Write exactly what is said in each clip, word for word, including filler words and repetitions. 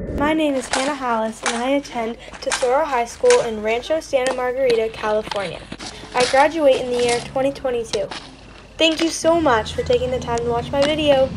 My name is Hannah Hollis, and I attend Tesoro High School in Rancho Santa Margarita, California. I graduate in the year twenty twenty-two. Thank you so much for taking the time to watch my video.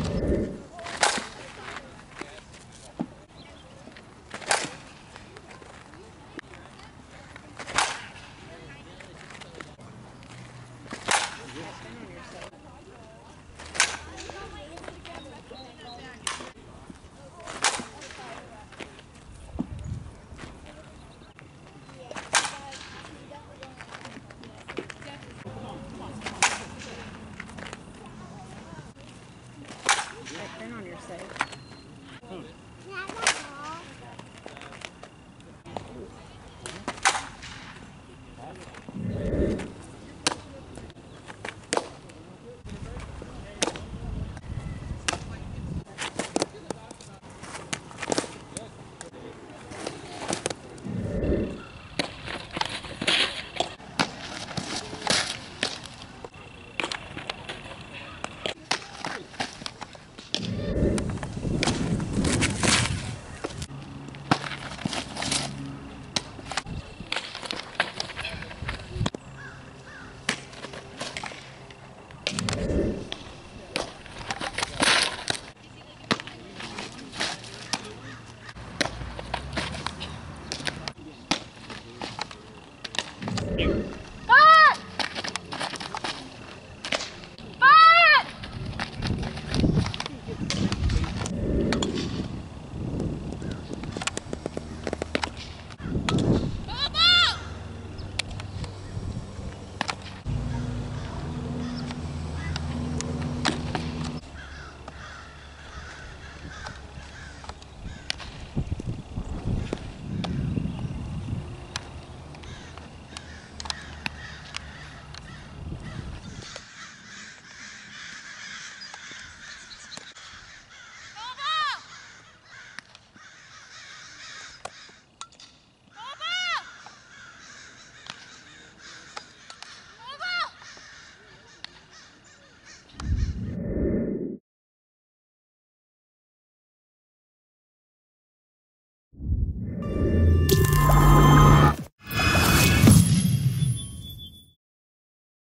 I've been on your site.